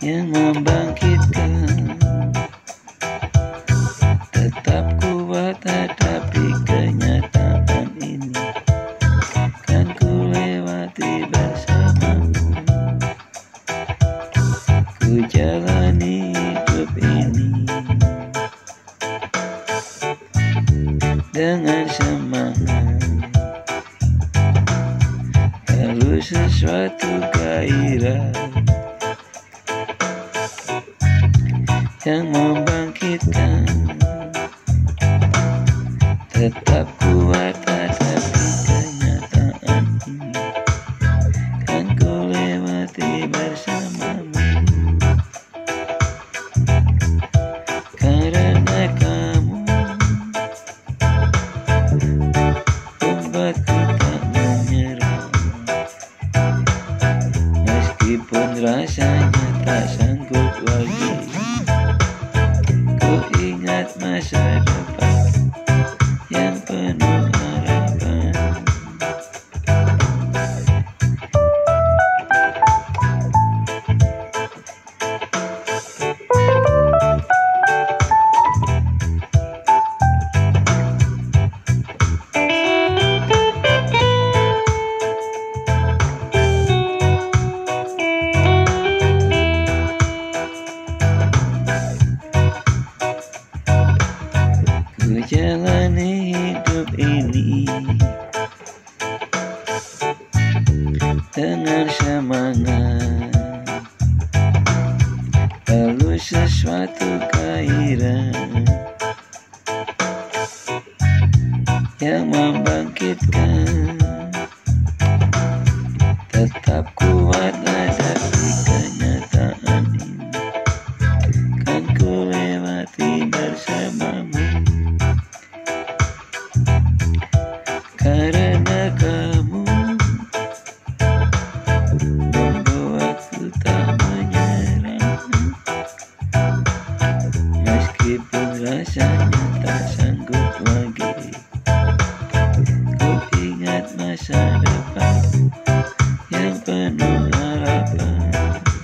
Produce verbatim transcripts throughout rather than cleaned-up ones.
yang membangkitkan. Tetap kuat hadapi kenyataan ini, kan ku lewati bersamamu. Ku jalani hidup ini dengan semangat, perlu sesuatu gairah yang membangkitkan. Tetap kuat hadapi kenyataan ini, kan ku lewati bersamamu. Karena kamu membuatku tak menyerah, meskipun rasanya tak sanggup lagi. Ku ingat masa depan yang penuh harapan. Ku jalani hidup ini dengan semangat, perlu sesuatu gairah yang membangkitkan. Tetap kuat hadapi kenyataan ini, kan ku lewati bersamamu. Karena kamu membuatku tak menyerah, meskipun rasanya tak sanggup lagi. Ku ingat masa depan yang penuh harapan.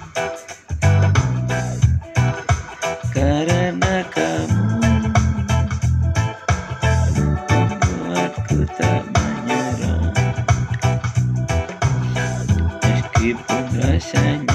Karena kamu membuatku tak menyerah, meskipun rasanya